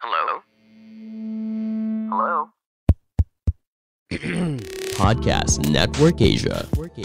Hello? Hello? Podcast Network Asia.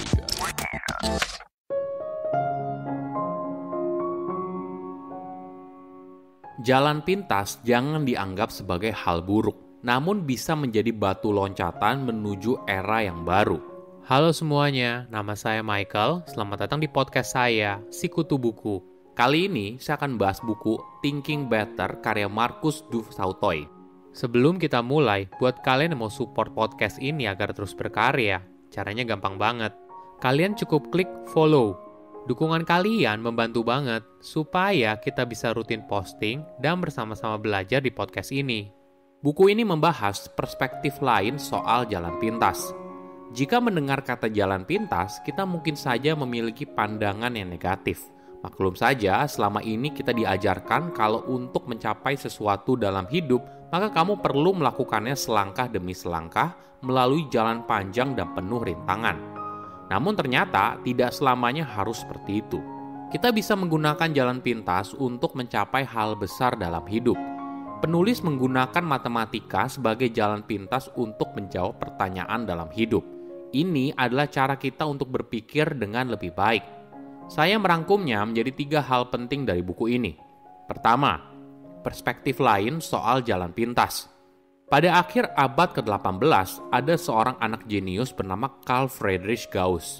Jalan pintas jangan dianggap sebagai hal buruk, namun bisa menjadi batu loncatan menuju era yang baru. Halo semuanya, nama saya Michael. Selamat datang di podcast saya, Sikutu Buku. Kali ini saya akan bahas buku Thinking Better karya Marcus du Sautoy. Sebelum kita mulai, buat kalian yang mau support podcast ini agar terus berkarya, caranya gampang banget. Kalian cukup klik follow. Dukungan kalian membantu banget supaya kita bisa rutin posting dan bersama-sama belajar di podcast ini. Buku ini membahas perspektif lain soal jalan pintas. Jika mendengar kata jalan pintas, kita mungkin saja memiliki pandangan yang negatif. Maklum saja, selama ini kita diajarkan kalau untuk mencapai sesuatu dalam hidup, maka kamu perlu melakukannya selangkah demi selangkah melalui jalan panjang dan penuh rintangan. Namun ternyata tidak selamanya harus seperti itu. Kita bisa menggunakan jalan pintas untuk mencapai hal besar dalam hidup. Penulis menggunakan matematika sebagai jalan pintas untuk menjawab pertanyaan dalam hidup. Ini adalah cara kita untuk berpikir dengan lebih baik. Saya merangkumnya menjadi 3 hal penting dari buku ini. Pertama, perspektif lain soal jalan pintas. Pada akhir abad ke-18, ada seorang anak jenius bernama Carl Friedrich Gauss.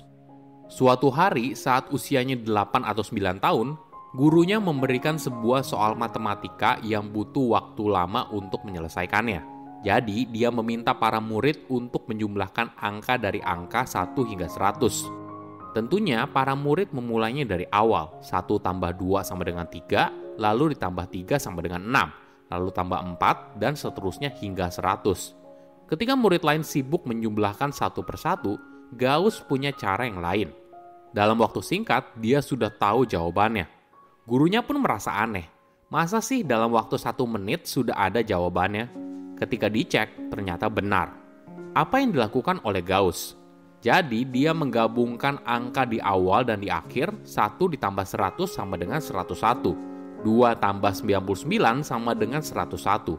Suatu hari saat usianya 8 atau 9 tahun, gurunya memberikan sebuah soal matematika yang butuh waktu lama untuk menyelesaikannya. Jadi, dia meminta para murid untuk menjumlahkan angka dari angka 1 hingga 100. Tentunya, para murid memulainya dari awal. 1 tambah 2 sama dengan 3, lalu ditambah 3 sama dengan 6. Lalu tambah 4, dan seterusnya hingga 100. Ketika murid lain sibuk menjumlahkan satu persatu, Gauss punya cara yang lain. Dalam waktu singkat, dia sudah tahu jawabannya. Gurunya pun merasa aneh. Masa sih dalam waktu 1 menit sudah ada jawabannya? Ketika dicek, ternyata benar. Apa yang dilakukan oleh Gauss? Jadi, dia menggabungkan angka di awal dan di akhir, 1 ditambah 100 sama dengan 101. 2 tambah 99 sama dengan 101.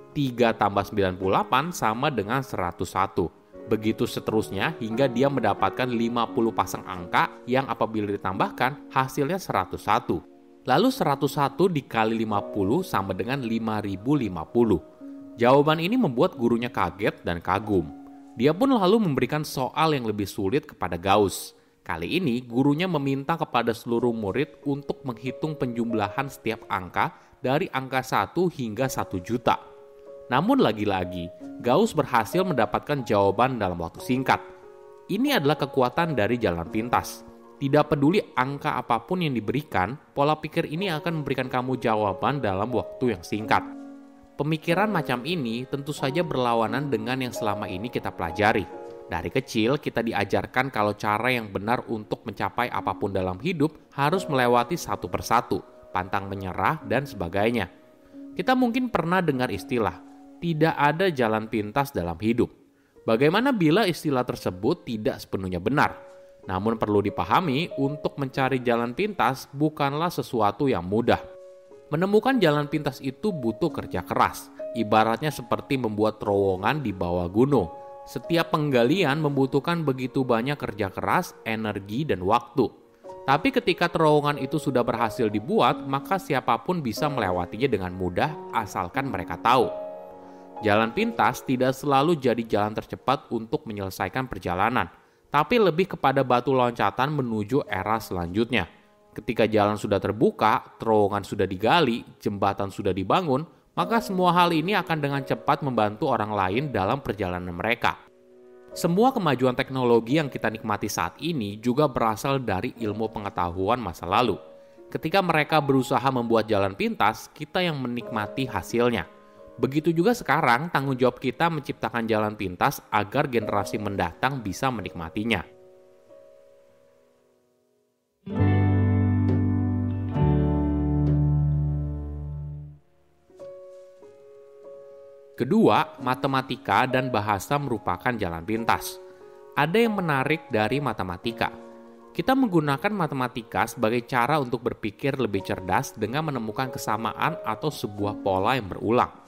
3 tambah 98 sama dengan 101. Begitu seterusnya hingga dia mendapatkan 50 pasang angka yang apabila ditambahkan hasilnya 101. Lalu 101 dikali 50 sama dengan 5050. Jawaban ini membuat gurunya kaget dan kagum. Dia pun lalu memberikan soal yang lebih sulit kepada Gauss. Kali ini, gurunya meminta kepada seluruh murid untuk menghitung penjumlahan setiap angka dari angka 1 hingga 1 juta. Namun lagi-lagi, Gauss berhasil mendapatkan jawaban dalam waktu singkat. Ini adalah kekuatan dari jalan pintas. Tidak peduli angka apapun yang diberikan, pola pikir ini akan memberikan kamu jawaban dalam waktu yang singkat. Pemikiran macam ini tentu saja berlawanan dengan yang selama ini kita pelajari. Dari kecil, kita diajarkan kalau cara yang benar untuk mencapai apapun dalam hidup harus melewati satu persatu, pantang menyerah, dan sebagainya. Kita mungkin pernah dengar istilah, tidak ada jalan pintas dalam hidup. Bagaimana bila istilah tersebut tidak sepenuhnya benar? Namun perlu dipahami, untuk mencari jalan pintas bukanlah sesuatu yang mudah. Menemukan jalan pintas itu butuh kerja keras, ibaratnya seperti membuat terowongan di bawah gunung. Setiap penggalian membutuhkan begitu banyak kerja keras, energi, dan waktu. Tapi ketika terowongan itu sudah berhasil dibuat, maka siapapun bisa melewatinya dengan mudah asalkan mereka tahu. Jalan pintas tidak selalu jadi jalan tercepat untuk menyelesaikan perjalanan, tapi lebih kepada batu loncatan menuju era selanjutnya. Ketika jalan sudah terbuka, terowongan sudah digali, jembatan sudah dibangun, maka semua hal ini akan dengan cepat membantu orang lain dalam perjalanan mereka. Semua kemajuan teknologi yang kita nikmati saat ini juga berasal dari ilmu pengetahuan masa lalu. Ketika mereka berusaha membuat jalan pintas, kita yang menikmati hasilnya. Begitu juga sekarang, tanggung jawab kita menciptakan jalan pintas agar generasi mendatang bisa menikmatinya. Kedua, matematika dan bahasa merupakan jalan pintas. Ada yang menarik dari matematika. Kita menggunakan matematika sebagai cara untuk berpikir lebih cerdas dengan menemukan kesamaan atau sebuah pola yang berulang.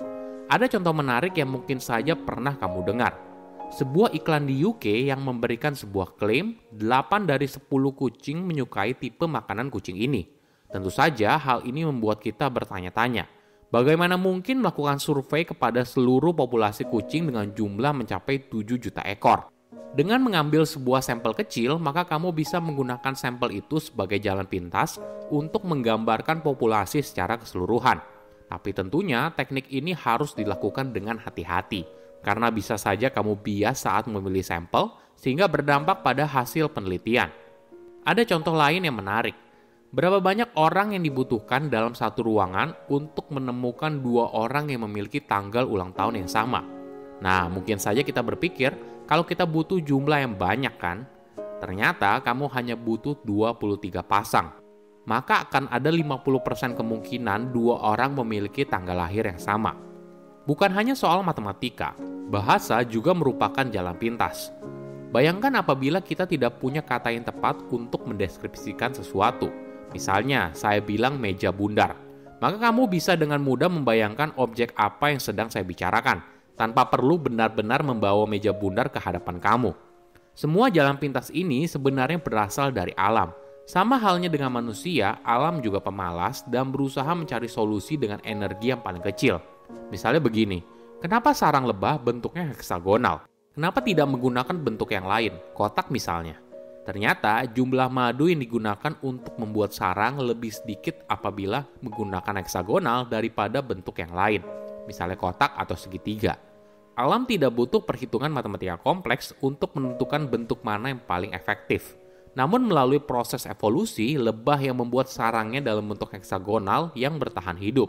Ada contoh menarik yang mungkin saja pernah kamu dengar. Sebuah iklan di UK yang memberikan sebuah klaim 8 dari 10 kucing menyukai tipe makanan kucing ini. Tentu saja hal ini membuat kita bertanya-tanya, bagaimana mungkin melakukan survei kepada seluruh populasi kucing dengan jumlah mencapai 7 juta ekor? Dengan mengambil sebuah sampel kecil, maka kamu bisa menggunakan sampel itu sebagai jalan pintas untuk menggambarkan populasi secara keseluruhan. Tapi tentunya teknik ini harus dilakukan dengan hati-hati, karena bisa saja kamu bias saat memilih sampel sehingga berdampak pada hasil penelitian. Ada contoh lain yang menarik. Berapa banyak orang yang dibutuhkan dalam satu ruangan untuk menemukan 2 orang yang memiliki tanggal ulang tahun yang sama? Nah, mungkin saja kita berpikir kalau kita butuh jumlah yang banyak kan? Ternyata kamu hanya butuh 23 pasang. Maka akan ada 50% kemungkinan 2 orang memiliki tanggal lahir yang sama. Bukan hanya soal matematika, bahasa juga merupakan jalan pintas. Bayangkan apabila kita tidak punya kata yang tepat untuk mendeskripsikan sesuatu. Misalnya, saya bilang meja bundar. Maka kamu bisa dengan mudah membayangkan objek apa yang sedang saya bicarakan, tanpa perlu benar-benar membawa meja bundar ke hadapan kamu. Semua jalan pintas ini sebenarnya berasal dari alam. Sama halnya dengan manusia, alam juga pemalas dan berusaha mencari solusi dengan energi yang paling kecil. Misalnya begini, kenapa sarang lebah bentuknya heksagonal? Kenapa tidak menggunakan bentuk yang lain, kotak misalnya? Ternyata jumlah madu yang digunakan untuk membuat sarang lebih sedikit apabila menggunakan heksagonal daripada bentuk yang lain, misalnya kotak atau segitiga. Alam tidak butuh perhitungan matematika kompleks untuk menentukan bentuk mana yang paling efektif. Namun melalui proses evolusi, lebah yang membuat sarangnya dalam bentuk heksagonal yang bertahan hidup.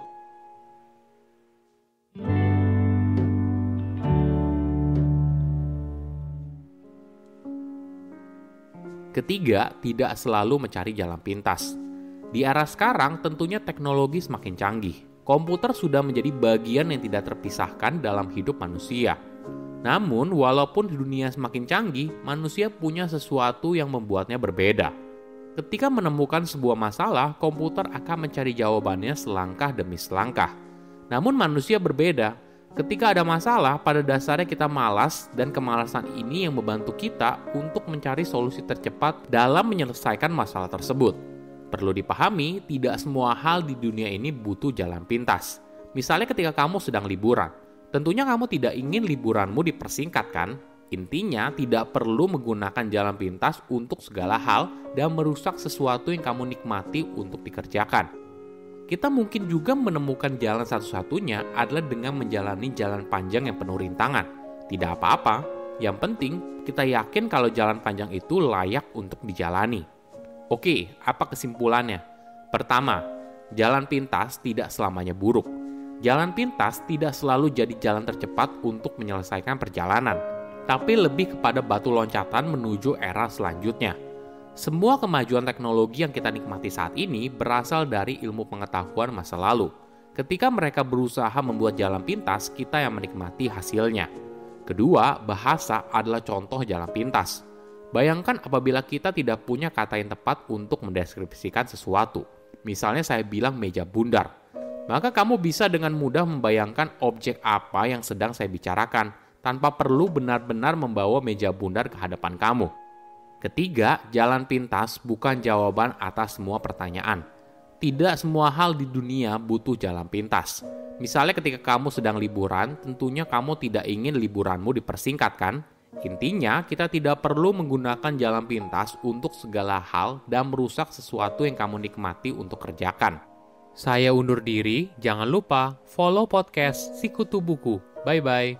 Ketiga, tidak selalu mencari jalan pintas. Di era sekarang tentunya teknologi semakin canggih. Komputer sudah menjadi bagian yang tidak terpisahkan dalam hidup manusia. Namun, walaupun dunia semakin canggih, manusia punya sesuatu yang membuatnya berbeda. Ketika menemukan sebuah masalah, komputer akan mencari jawabannya selangkah demi selangkah. Namun manusia berbeda. Ketika ada masalah, pada dasarnya kita malas dan kemalasan ini yang membantu kita untuk mencari solusi tercepat dalam menyelesaikan masalah tersebut. Perlu dipahami, tidak semua hal di dunia ini butuh jalan pintas. Misalnya ketika kamu sedang liburan. Tentunya kamu tidak ingin liburanmu dipersingkat kan? Intinya tidak perlu menggunakan jalan pintas untuk segala hal dan merusak sesuatu yang kamu nikmati untuk dikerjakan. Kita mungkin juga menemukan jalan satu-satunya adalah dengan menjalani jalan panjang yang penuh rintangan. Tidak apa-apa, yang penting kita yakin kalau jalan panjang itu layak untuk dijalani. Oke, apa kesimpulannya? Pertama, jalan pintas tidak selamanya buruk. Jalan pintas tidak selalu jadi jalan tercepat untuk menyelesaikan perjalanan, tapi lebih kepada batu loncatan menuju era selanjutnya. Semua kemajuan teknologi yang kita nikmati saat ini berasal dari ilmu pengetahuan masa lalu. Ketika mereka berusaha membuat jalan pintas, kita yang menikmati hasilnya. Kedua, bahasa adalah contoh jalan pintas. Bayangkan apabila kita tidak punya kata yang tepat untuk mendeskripsikan sesuatu. Misalnya saya bilang meja bundar. Maka kamu bisa dengan mudah membayangkan objek apa yang sedang saya bicarakan, tanpa perlu benar-benar membawa meja bundar ke hadapan kamu. Ketiga, jalan pintas bukan jawaban atas semua pertanyaan. Tidak semua hal di dunia butuh jalan pintas. Misalnya ketika kamu sedang liburan, tentunya kamu tidak ingin liburanmu dipersingkat kan? Intinya, kita tidak perlu menggunakan jalan pintas untuk segala hal dan merusak sesuatu yang kamu nikmati untuk kerjakan. Saya undur diri, jangan lupa follow podcast Sikutu Buku. Bye-bye.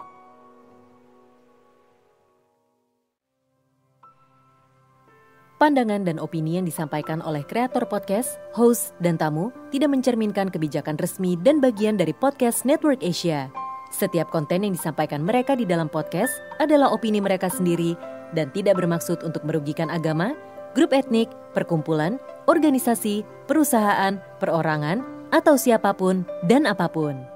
Pandangan dan opini yang disampaikan oleh kreator podcast, host, dan tamu tidak mencerminkan kebijakan resmi dan bagian dari Podcast Network Asia. Setiap konten yang disampaikan mereka di dalam podcast adalah opini mereka sendiri dan tidak bermaksud untuk merugikan agama, grup etnik, perkumpulan, organisasi, perusahaan, perorangan, atau siapapun dan apapun.